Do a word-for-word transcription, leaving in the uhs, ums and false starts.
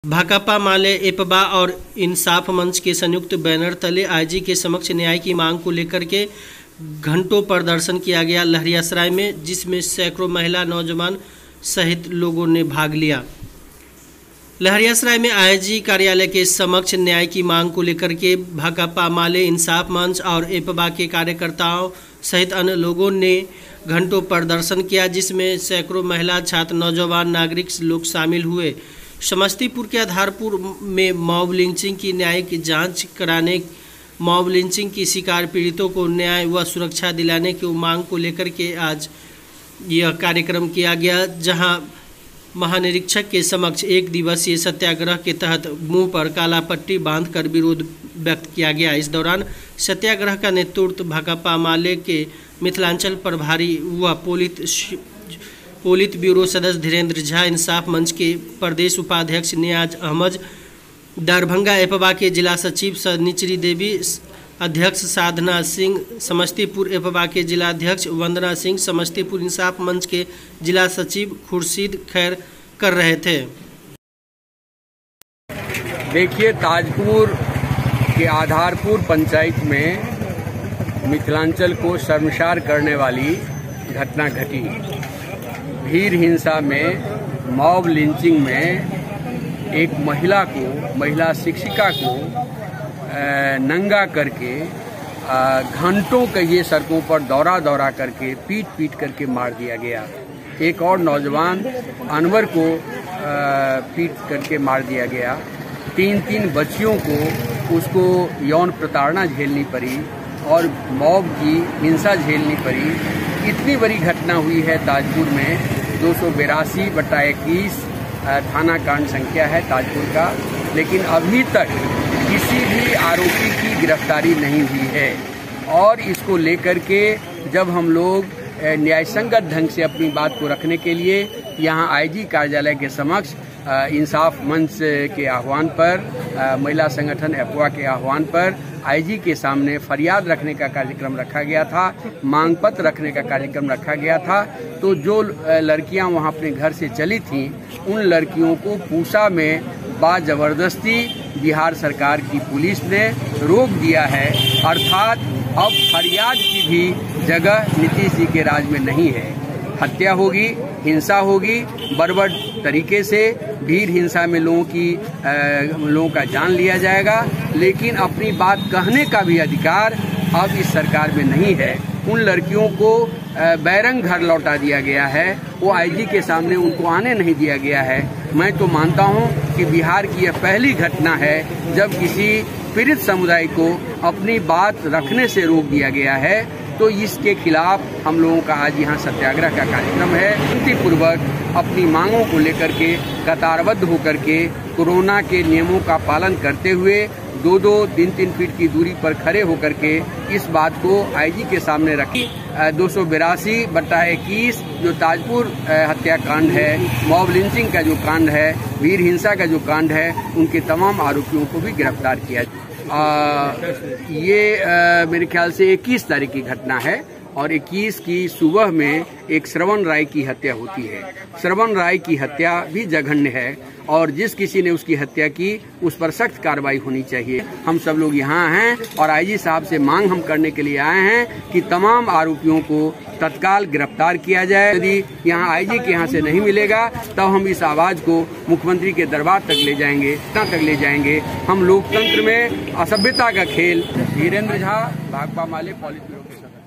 भाकपा माले एपबा और इंसाफ मंच के संयुक्त बैनर तले आईजी के समक्ष न्याय की मांग को लेकर के घंटों प्रदर्शन किया गया लहरियासराय में, जिसमें सैकड़ों महिला नौजवान सहित लोगों ने भाग लिया। लहरियासराय में आईजी कार्यालय के समक्ष न्याय की मांग को लेकर के भाकपा माले इंसाफ मंच और एपबा के कार्यकर्ताओं सहित अन्य लोगों ने घंटों प्रदर्शन किया, जिसमें सैकड़ों महिला, छात्र, नौजवान, नागरिक लोग शामिल हुए। समस्तीपुर के आधारपुर में मॉब लिंचिंग की न्यायिक जांच कराने, मॉब लिंचिंग की शिकार पीड़ितों को न्याय व सुरक्षा दिलाने की मांग को लेकर के आज यह कार्यक्रम किया गया, जहां महानिरीक्षक के समक्ष एक दिवसीय सत्याग्रह के तहत मुंह पर काला पट्टी बांधकर विरोध व्यक्त किया गया। इस दौरान सत्याग्रह का नेतृत्व भाकपा माले के मिथिलांचल प्रभारी व पोलित पोलित ब्यूरो सदस्य धीरेन्द्र झा, इंसाफ मंच के प्रदेश उपाध्यक्ष नियाज अहमद, दरभंगा एपबा के जिला सचिव सनिचरी देवी, अध्यक्ष साधना सिंह, समस्तीपुर एपबा के जिलाध्यक्ष वंदना सिंह, समस्तीपुर इंसाफ मंच के जिला सचिव खुर्शीद खैर कर रहे थे। देखिए, ताजपुर के आधारपुर पंचायत में मिथिलांचल को शर्मसार करने वाली घटना घटी। भीड़ हिंसा में, मॉब लिंचिंग में एक महिला को, महिला शिक्षिका को नंगा करके घंटों कहिए सड़कों पर दौरा दौरा करके पीट पीट करके मार दिया गया। एक और नौजवान अनवर को पीट करके मार दिया गया। तीन तीन बच्चियों को उसको यौन प्रताड़ना झेलनी पड़ी और मॉब की हिंसा झेलनी पड़ी। इतनी बड़ी घटना हुई है ताजपुर में। दो सौ बिरासी बटा इक्कीस थाना कांड संख्या है ताजपुर का, लेकिन अभी तक किसी भी आरोपी की गिरफ्तारी नहीं हुई है। और इसको लेकर के जब हम लोग न्यायसंगत ढंग से अपनी बात को रखने के लिए यहाँ आईजी कार्यालय के समक्ष इंसाफ मंच के आह्वान पर, महिला संगठन एपबा के आह्वान पर आईजी के सामने फरियाद रखने का कार्यक्रम रखा गया था, मांग पत्र रखने का कार्यक्रम रखा गया था। तो जो लड़कियां वहां अपने घर से चली थीं, उन लड़कियों को पूसा में बाजबरदस्ती बिहार सरकार की पुलिस ने रोक दिया है। अर्थात अब फरियाद की भी जगह नीतीश जी के राज में नहीं है। हत्या होगी, हिंसा होगी, बर्बर तरीके से भीड़ हिंसा में लोगों की लोगों का जान लिया जाएगा, लेकिन अपनी बात कहने का भी अधिकार अब इस सरकार में नहीं है। उन लड़कियों को बैरंग घर लौटा दिया गया है, वो आईजी के सामने उनको आने नहीं दिया गया है। मैं तो मानता हूं कि बिहार की यह पहली घटना है जब किसी पीड़ित समुदाय को अपनी बात रखने से रोक दिया गया है। तो इसके खिलाफ हम लोगों का आज यहाँ सत्याग्रह का कार्यक्रम है। शांतिपूर्वक अपनी मांगों को लेकर के कतारबद्ध होकर के कोरोना के नियमों का पालन करते हुए दो दो तीन तीन फीट की दूरी पर खड़े होकर के इस बात को आईजी के सामने रखी। दो सौ बिरासी बटा इक्कीस जो ताजपुर हत्याकांड है, मॉब लिंचिंग का जो कांड है, भीड़ हिंसा का जो कांड है, उनके तमाम आरोपियों को भी गिरफ्तार किया। आ, ये आ, मेरे ख्याल से इक्कीस तारीख की घटना है और इक्कीस की सुबह में एक श्रवण राय की हत्या होती है। श्रवण राय की हत्या भी जघन्य है और जिस किसी ने उसकी हत्या की उस पर सख्त कार्रवाई होनी चाहिए। हम सब लोग यहाँ हैं और आईजी साहब से मांग हम करने के लिए आए हैं कि तमाम आरोपियों को तत्काल गिरफ्तार किया जाए। यदि यहाँ आईजी के यहाँ से नहीं मिलेगा तब हम इस आवाज को मुख्यमंत्री के दरबार तक ले जाएंगे, तक ले जाएंगे। हम लोकतंत्र में असभ्यता का खेल। धीरेन्द्र झा, भाकपा माले, पोलित ब्यूरो के सदस्य।